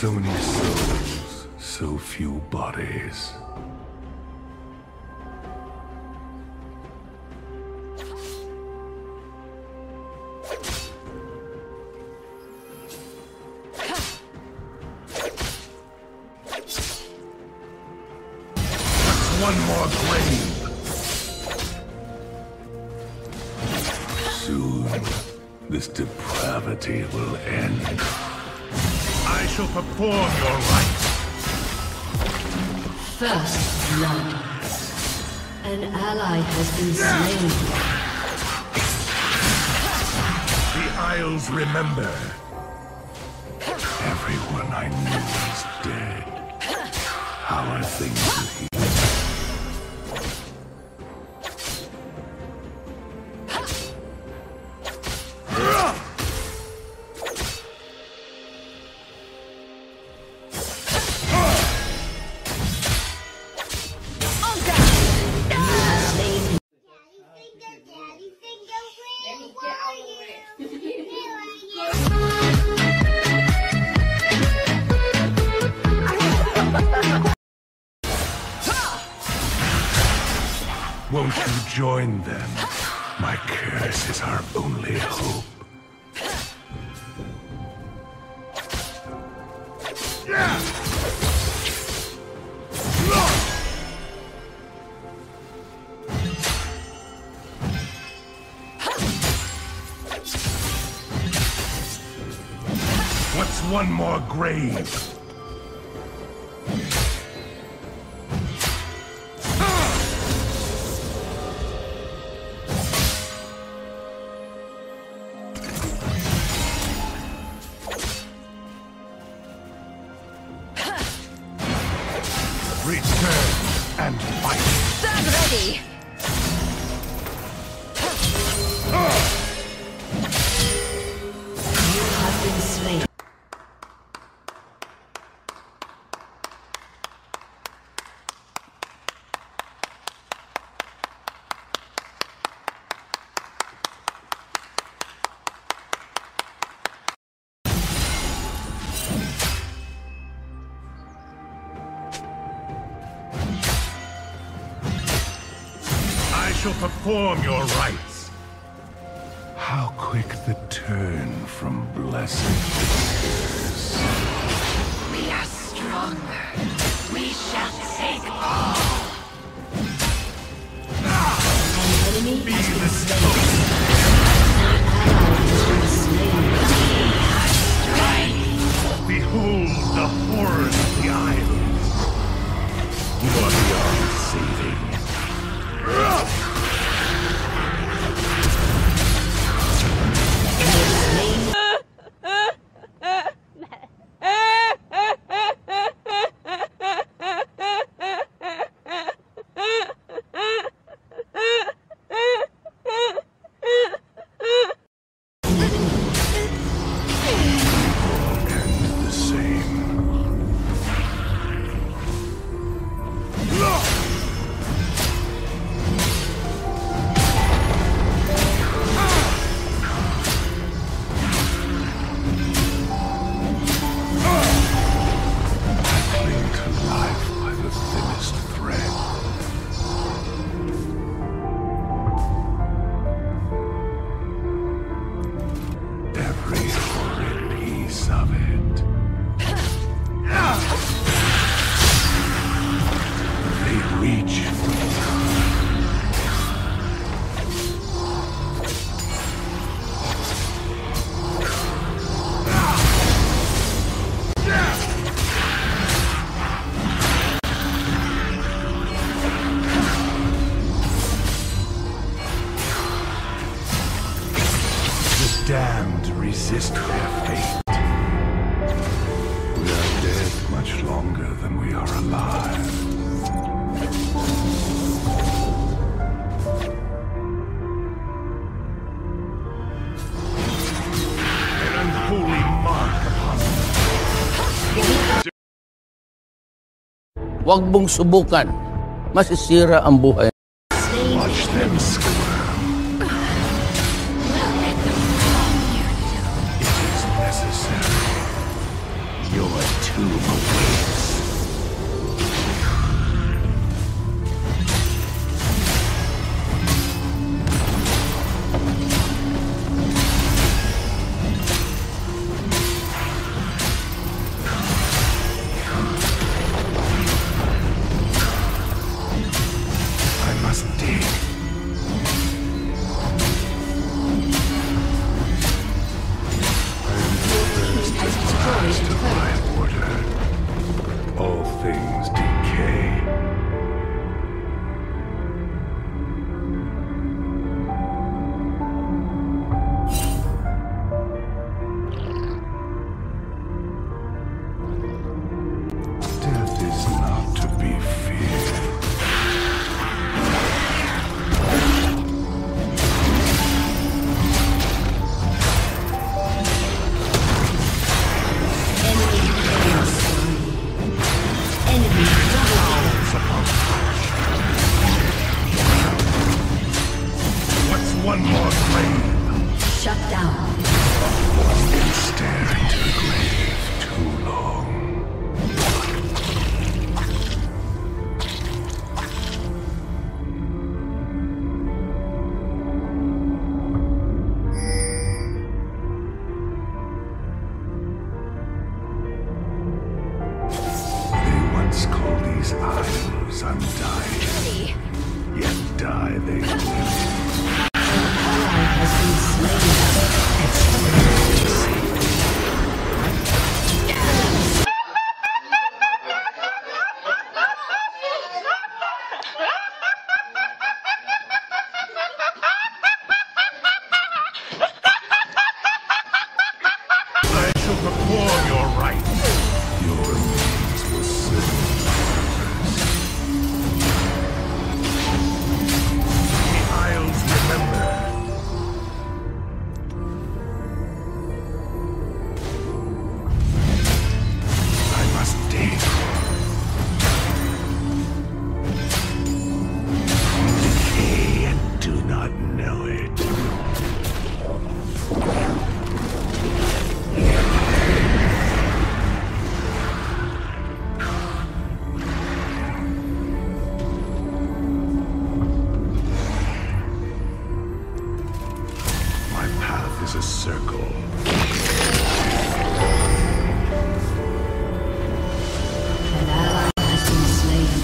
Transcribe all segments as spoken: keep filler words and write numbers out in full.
So many souls, so few bodies. One more grave. Soon, this depravity will end. I shall perform your rites. First blood. An ally has been slain. The Isles remember. Everyone I knew is dead. How are things with you? Won't you join them? My curse is our only hope. What's one more grave? Return and fight. Stand ready. You have been slain. I shall perform your rites. How quick the turn from blessing to curse. We are stronger. We shall take all. An enemy Be has been the slain. An ally has been slain. Behold the horrors of the Isles. You are beyond saving. Damned resist their fate. We are dead much longer than we are alive. An unholy mark upon them. Huwag mong subukan. Masisira ang buhay. Watch them squirm. It is necessary. You're too one can stare into the grave too long. They once called these isles undying, yet die they will. Has been slain. I shall perform your rites. Your remains will serve the Isles remember. I must dig. You decay and do not know it. My path is a circle. An ally has been slain.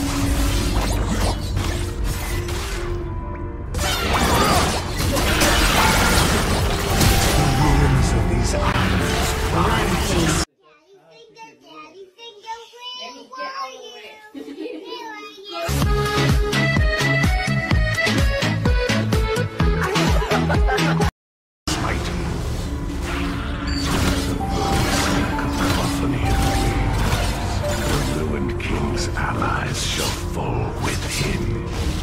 The ruins of these islands rise. Mighty. The voice like a cacophony of waves. The ruined king's allies shall fall with him.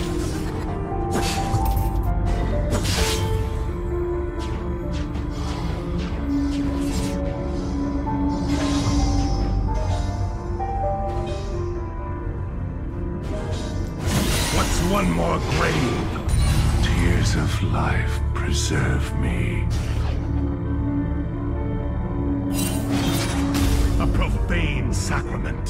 What's one more grave? Tears of life preserve me. A profane sacrament.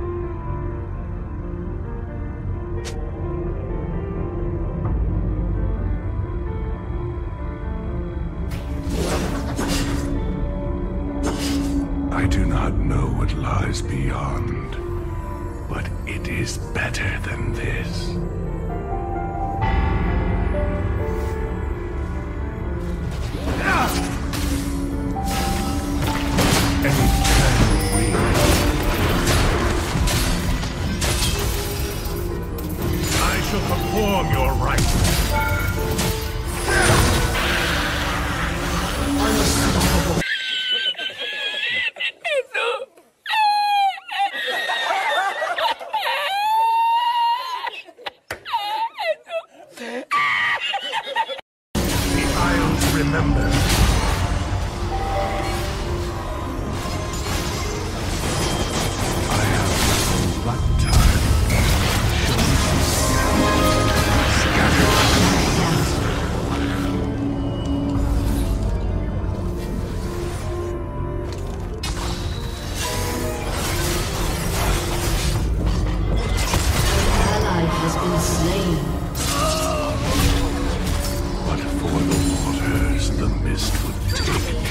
I do not know what lies beyond, but it is better than this. An eternal wing. I shall perform your rites. The Isles remember. I have but time. An ally has been slain. But for the waters, the mist would take me.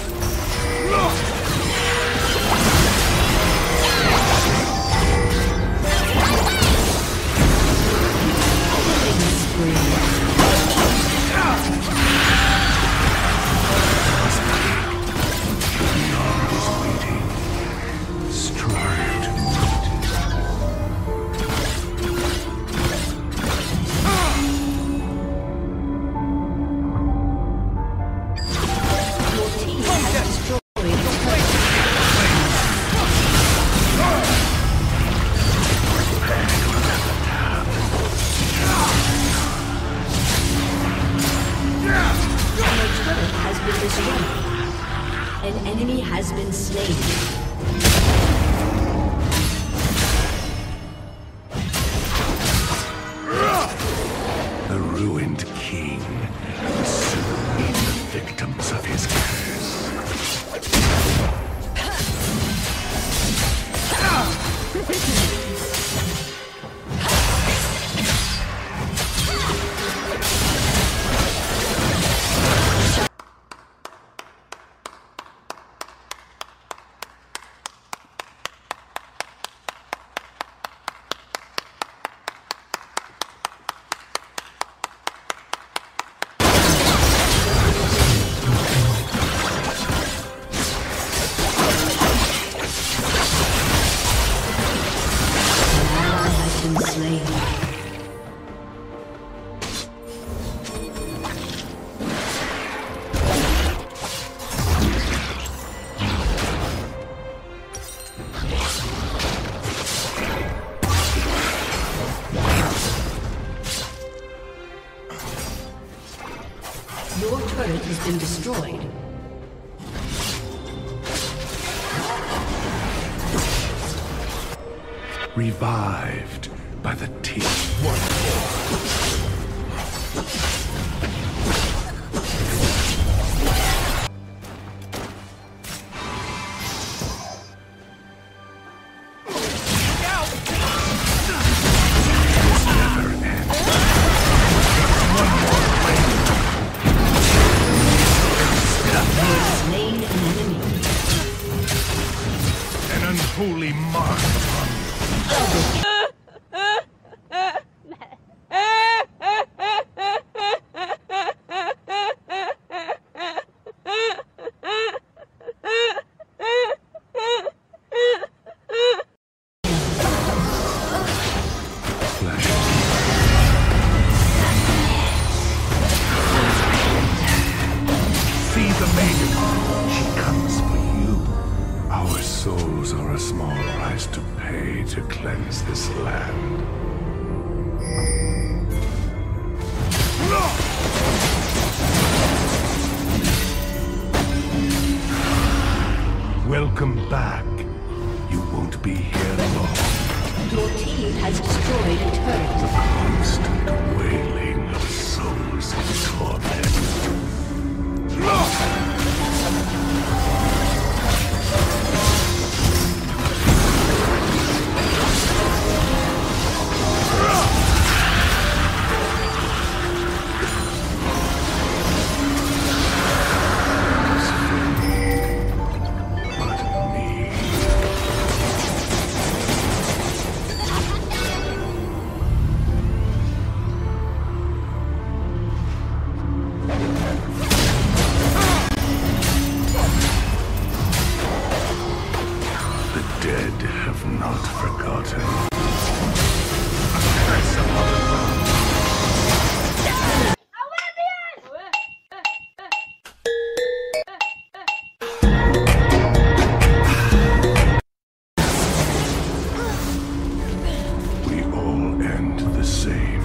Beyond is waiting. Strive to meet it. Your team has destroyed the turret. Your turret has been destroyed. An enemy has been slain. The ruined king will soon meet the victims of his curse. Your turret has been destroyed. Revived by the teeth. Holy mark upon you. See the maiden. She comes for you. Our souls are a small price to pay to cleanse this land. Welcome back. You won't be here long. Your team has destroyed a turret. The constant wailing of souls in torment. Not forgotten. We all end the same.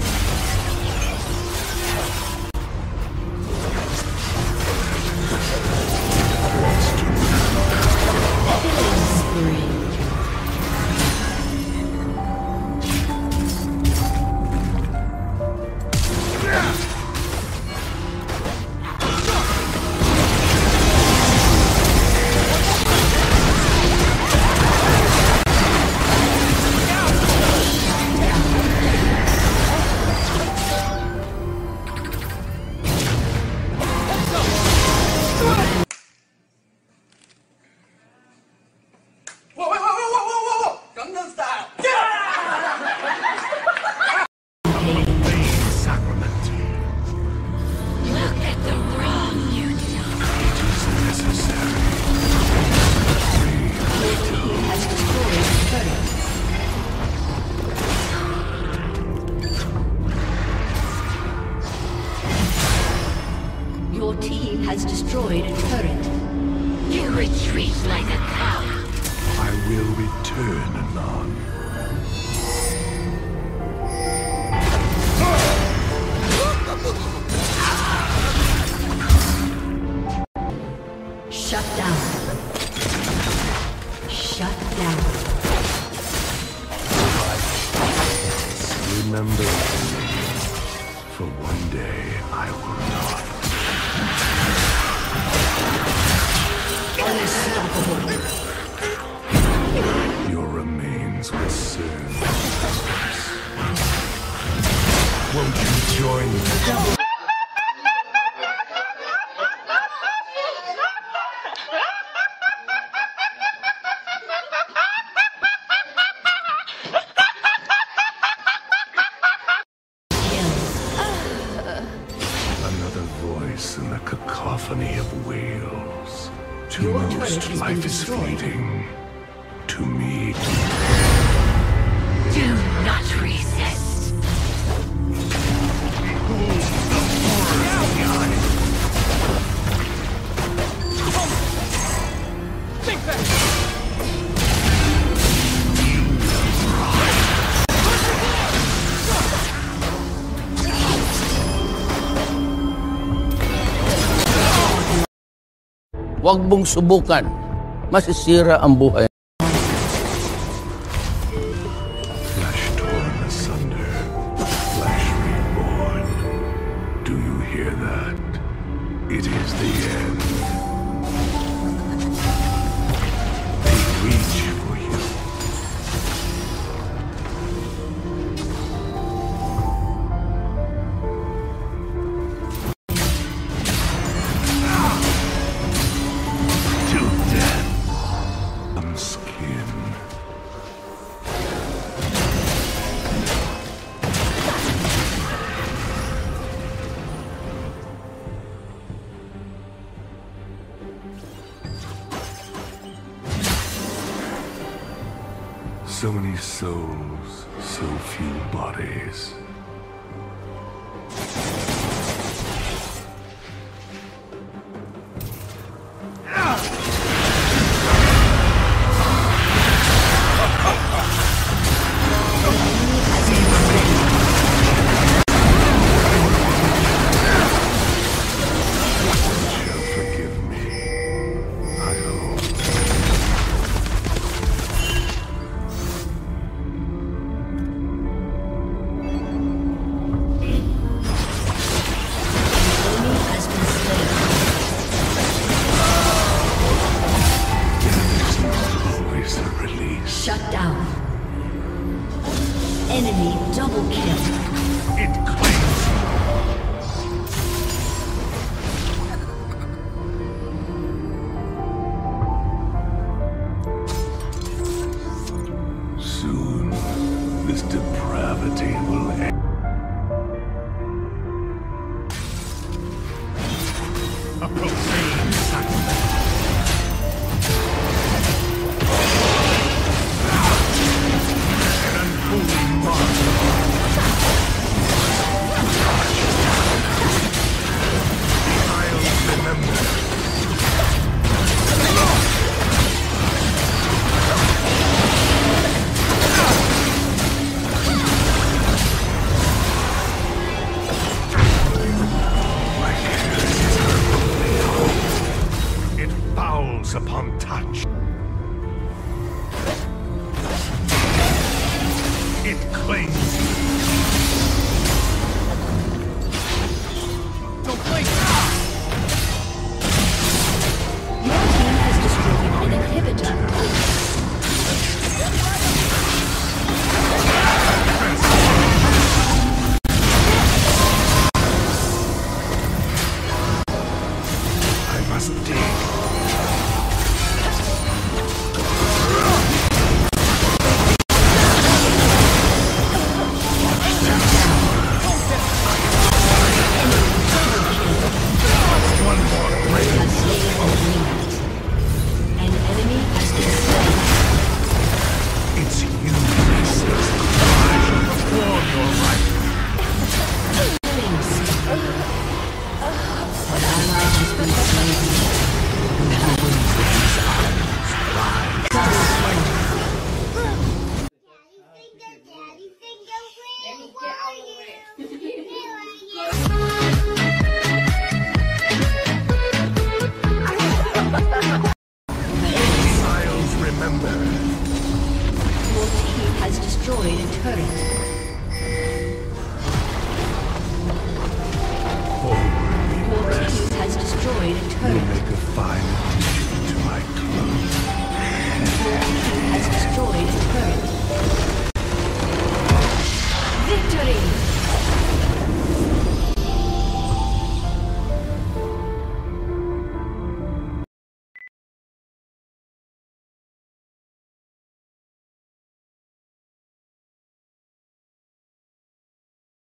Your team has destroyed a turret. You retreat like a coward. I will return anon. Shut down. Shut down. Remember, for one day I will not. Unstoppable. Your remains will wails. To Your turret most, has been life is destroyed. fleeting. To me, Do not resist. Huwag mong subukan. Masisira ang buhay. flesh torn asunder, flesh reborn. Do you hear that? It is the end. They reach for you. Till death. Some skin. So many souls, so few bodies. Shall forgive me, I hope. Enemy has been slain. There's not always a release. Shut down. Enemy double kill. It claims soon, this depravity will end. A profane sacrifice. An unholy mark. I'll remember. My curse is her only hope. It fouls upon touch. It claims you. Don't blink! Your team has destroyed an inhibitor. I must dig.